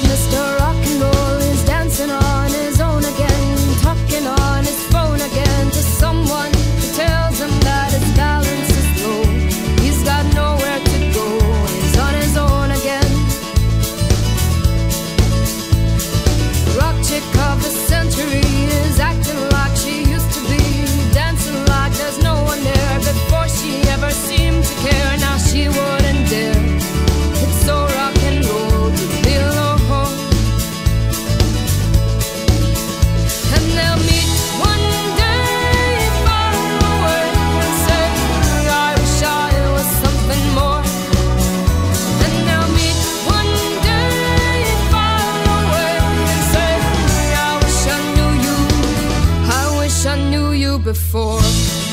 Mr. Rock and Roll is dancing on his own again, talking on his phone again to someone who tells him that his balance is low. He's got nowhere to go, he's on his own again. Rock chick of the century is acting like she used to be, dancing like there's no one there. Before she ever seemed to care, now she wouldn't dare. It's so rock and roll to be alone. And they'll meet one day far away and say, I wish I was something more. And they'll meet one day far away and say, I wish I knew you, I wish I knew you before.